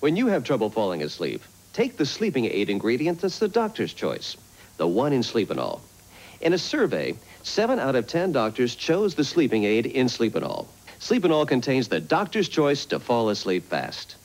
When you have trouble falling asleep, take the sleeping aid ingredient that's the doctor's choice, the one in Sleepinal. In a survey, 7 out of 10 doctors chose the sleeping aid in Sleepinal. Sleepinal contains the doctor's choice to fall asleep fast.